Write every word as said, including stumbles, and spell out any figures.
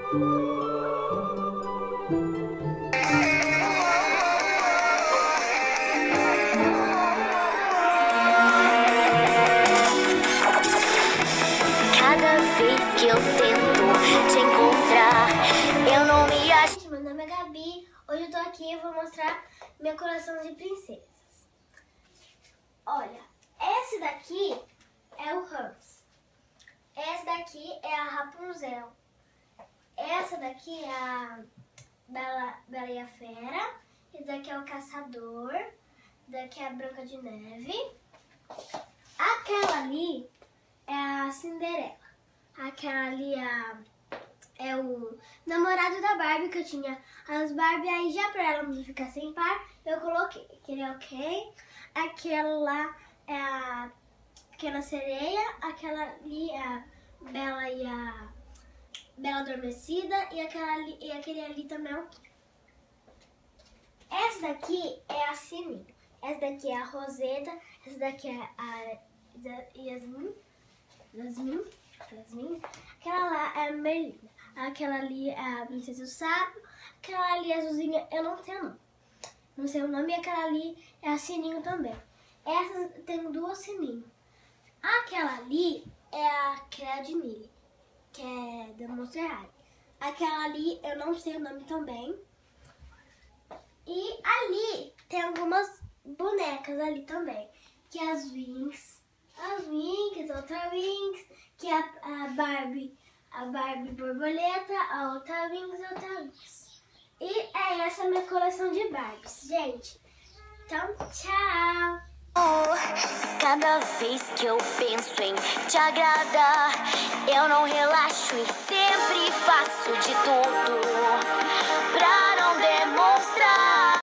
Cada vez que eu tento te encontrar, eu não me acho. Gente, meu nome é Gabi. Hoje eu tô aqui e vou mostrar minha coleção de princesas. Olha, esse daqui é o Hans. Esse daqui é a Rapunzel. Essa daqui é a Bela, Bela e a Fera. Esse daqui é o Caçador. Esse daqui é a Branca de Neve. Aquela ali é a Cinderela. Aquela ali é, a, é o namorado da Barbie, que eu tinha as Barbie. Aí já pra ela não ficar sem par, eu coloquei. Aquele é o Ken. Aquela lá é a Pequena Sereia. Aquela ali é a Bela e a Bela Adormecida. E, aquela ali, e aquele ali também é o Ken. Essa daqui é a Sininho. Essa daqui é a Roseta. Essa daqui é a Yasmin. Yasmin. Yasmin. Aquela lá é a Merlina. Aquela ali é a Princesa do Sapo. Aquela ali é azulzinha, eu não sei o nome. Não sei o nome. E aquela ali é a Sininho também. Essas tem duas Sininho. Aquela ali é a Creadnille, que é da Monster High. Aquela ali eu não sei o nome também. E ali tem algumas bonecas ali também, que é as Winx, as Winx, outra Winx, que é a, a Barbie, a Barbie borboleta, a outra Winx, a outra Winx. E é essa a minha coleção de Barbies, gente. Então, tchau! Cada vez que eu penso em te agradar, eu não relaxo e sempre faço de